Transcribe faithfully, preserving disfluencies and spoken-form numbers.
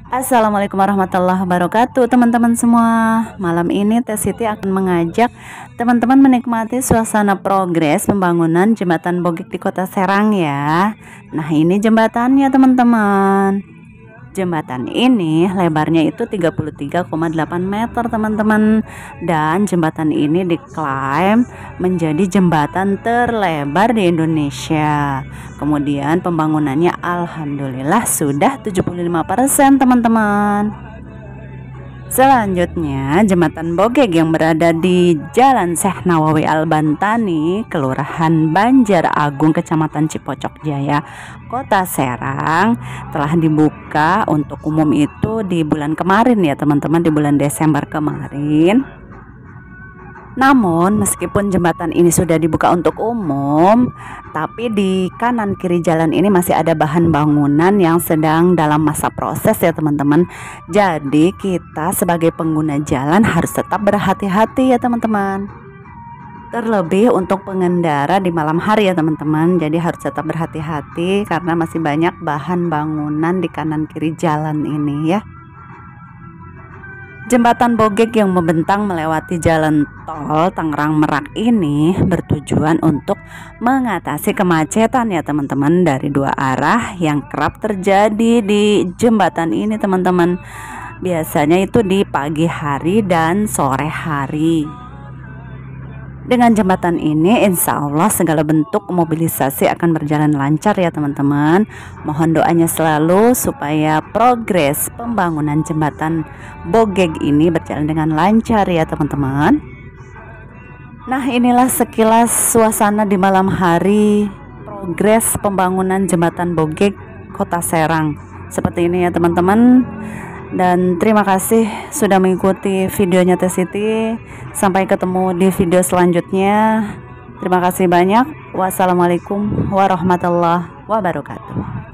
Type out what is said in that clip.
Assalamualaikum warahmatullahi wabarakatuh, teman-teman semua. Malam ini Teh Siti akan mengajak teman-teman menikmati suasana progres pembangunan jembatan Bogeg di Kota Serang ya. Nah, ini jembatannya, teman-teman. Jembatan ini lebarnya itu tiga puluh tiga koma delapan meter, teman-teman. Dan jembatan ini diklaim menjadi jembatan terlebar di Indonesia. Kemudian pembangunannya alhamdulillah sudah tujuh puluh lima persen, teman-teman. Selanjutnya, jembatan Bogeg yang berada di Jalan Syekh Nawawi Al-Bantani, Kelurahan Banjar Agung, Kecamatan Cipocok Jaya, Kota Serang, telah dibuka untuk umum itu di bulan kemarin ya teman-teman, di bulan Desember kemarin. Namun meskipun jembatan ini sudah dibuka untuk umum, tapi di kanan kiri jalan ini masih ada bahan bangunan yang sedang dalam masa proses ya teman-teman. Jadi kita sebagai pengguna jalan harus tetap berhati-hati ya teman-teman. Terlebih untuk pengendara di malam hari ya teman-teman. Jadi harus tetap berhati-hati karena masih banyak bahan bangunan di kanan kiri jalan ini ya. Jembatan Bogeg yang membentang melewati jalan tol Tangerang Merak ini bertujuan untuk mengatasi kemacetan ya teman-teman dari dua arah yang kerap terjadi di jembatan ini teman-teman. Biasanya itu di pagi hari dan sore hari. Dengan jembatan ini insya Allah segala bentuk mobilisasi akan berjalan lancar ya teman-teman. Mohon doanya selalu supaya progres pembangunan jembatan Bogeg ini berjalan dengan lancar ya teman-teman. Nah, inilah sekilas suasana di malam hari progres pembangunan jembatan Bogeg Kota Serang. Seperti ini ya teman-teman. Dan terima kasih sudah mengikuti videonya Teh Siti. Sampai ketemu di video selanjutnya. Terima kasih banyak. Wassalamualaikum warahmatullahi wabarakatuh.